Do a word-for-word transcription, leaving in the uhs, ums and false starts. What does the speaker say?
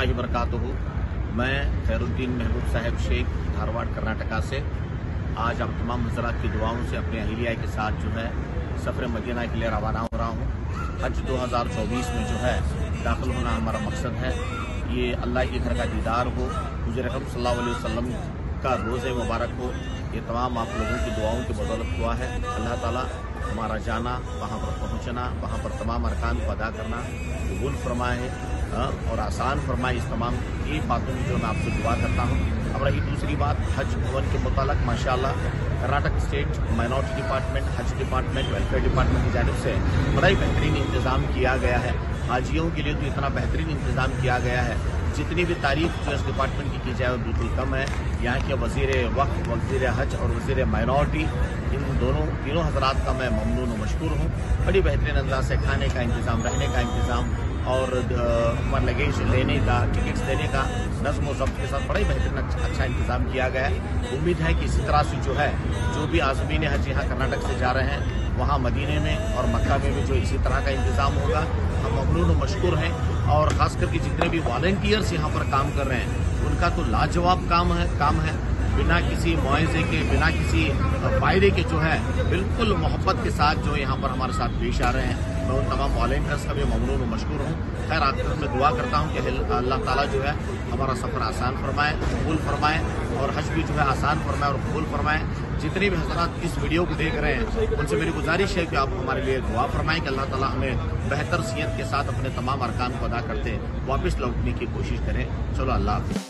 वरहमतुल्लाहि वबरकातुहू। मैं खैरुद्दीन महबूब साहब शेख, धारवाड़, कर्नाटका से आज आप तमाम हज़रात की दुआओं से अपने अहलिया के साथ जो है सफ़र मदीना के लिए रवाना हो रहा हूँ। हज दो हज़ार चौबीस में जो है दाखिल होना हमारा मकसद है। ये अल्लाह के घर का दीदार हो, हुज़ूर अकरम सल्लल्लाहु अलैहि वसल्लम का रोज़े मुबारक हो। ये तमाम आप लोगों की दुआओं की बदौलत हुआ है। अल्लाह ताला हमारा जाना, वहाँ पर पहुँचना, वहाँ पर तमाम अरकान को अदा करना कबूल फरमाए और आसान फरमाए। इस तमाम ये बातों की जो मैं आपसे दुआ करता हूँ। अब रही दूसरी बात हज भवन के मुतालिक, माशाअल्लाह कर्नाटक स्टेट माइनॉरिटी डिपार्टमेंट, हज डिपार्टमेंट, वेलफेयर डिपार्टमेंट की जानिब से बड़ा ही बेहतरीन इंतज़ाम किया गया है। हाजियों के लिए तो इतना बेहतरीन इंतज़ाम किया गया है, जितनी भी तारीफ जो इस डिपार्टमेंट की की जाए वो बिल्कुल कम है। यहाँ के वज़ीर वक्फ, वज़ीर हज और वज़ीर माइनॉरिटी, इन दोनों तीनों हज़रात का मैं ममनून और मशकूर हूँ। बड़ी बेहतरीन अंदाज से खाने का इंतज़ाम, रहने का इंतज़ाम और लगेज लेने का, टिकट्स देने का नज़्म व ज़ब्त के साथ बड़ा ही बेहतरीन अच्छा इंतज़ाम किया गया है। उम्मीद है कि इसी तरह से जो है जो भी आज़मीन हज यहाँ कर्नाटक से जा रहे हैं वहाँ मदीने में और मक्का में भी जो इसी तरह का इंतज़ाम होगा। हम ममनून और मशकूर हैं और ख़ास करके जितने भी वॉलंटियर्स यहाँ पर काम कर रहे हैं उनका तो लाजवाब काम है काम है बिना किसी मुआवजे के, बिना किसी फ़ायदे के जो है बिल्कुल मोहब्बत के साथ जो यहाँ पर हमारे साथ पेश आ रहे हैं। मैं उन तमाम वॉलंटियर्स का भी ममनून और मशकूर हूँ। खैर आखिर में दुआ करता हूँ कि अल्लाह ताला जो है हमारा सफ़र आसान फरमाए, कबूल फरमाए और हज भी जो है आसान फरमाए और कबूल फरमाए। जितने भी हज़रात इस वीडियो को देख रहे हैं उनसे मेरी गुजारिश है कि आप हमारे लिए दुआ फरमाएं कि अल्लाह ताला हमें बेहतर सीयत के साथ अपने तमाम अरकान को अदा करते वापस लौटने की कोशिश करें। चलो अल्लाह हाफ़िज़।